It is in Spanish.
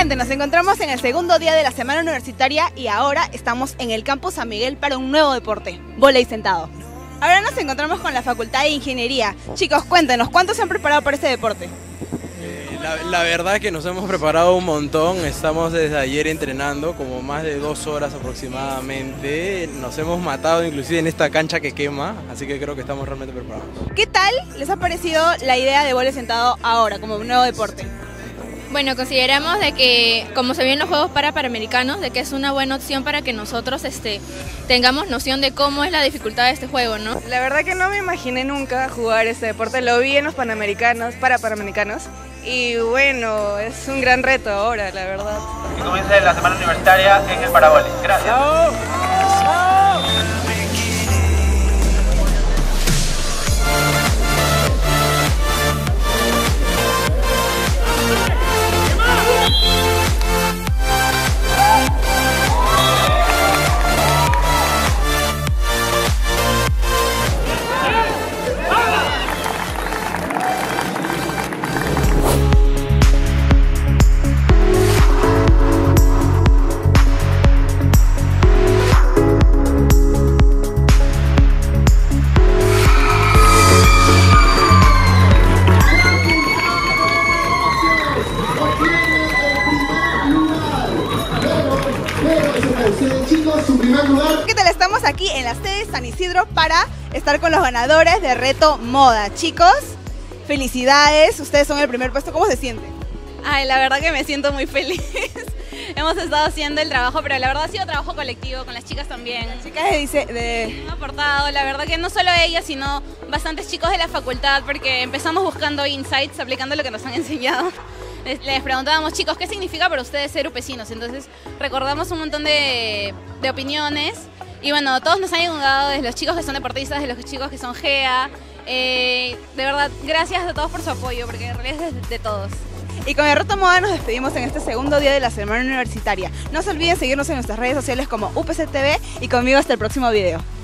gente, nos encontramos en el segundo día de la semana universitaria y ahora estamos en el campus San Miguel para un nuevo deporte, vóley sentado. Ahora nos encontramos con la Facultad de Ingeniería. Chicos, cuéntenos, ¿cuántos se han preparado para este deporte? La verdad es que nos hemos preparado un montón, estamos desde ayer entrenando, como más de 2 horas aproximadamente. Nos hemos matado inclusive en esta cancha que quema, así que creo que estamos realmente preparados. ¿Qué tal les ha parecido la idea de vóley sentado ahora como un nuevo deporte? Bueno, consideramos de que, como se vienen los Juegos Panamericanos, de que es una buena opción para que nosotros tengamos noción de cómo es la dificultad de este juego, ¿no? La verdad que no me imaginé nunca jugar este deporte, lo vi en los Panamericanos, Panamericanos, y bueno, es un gran reto ahora, la verdad. Que comience la semana universitaria en el Paraboli. Gracias. ¡Chao! ¿Qué tal? Estamos aquí en la sede de San Isidro para estar con los ganadores de Reto Moda. Chicos, felicidades, ustedes son el primer puesto, ¿cómo se sienten? Ay, la verdad que me siento muy feliz. Hemos estado haciendo el trabajo, pero la verdad ha sido trabajo colectivo, con las chicas también. Las chicas han aportado, la verdad que no solo ellas, sino bastantes chicos de la facultad, porque empezamos buscando insights, aplicando lo que nos han enseñado. Les preguntábamos, chicos, ¿qué significa para ustedes ser upesinos? Entonces recordamos un montón de opiniones y bueno, todos nos han ayudado, desde los chicos que son deportistas, de los chicos que son GEA. De verdad, gracias a todos por su apoyo, porque en realidad es de todos. Y con el Reto Moda nos despedimos en este segundo día de la semana universitaria. No se olviden seguirnos en nuestras redes sociales como UPC TV y conmigo hasta el próximo video.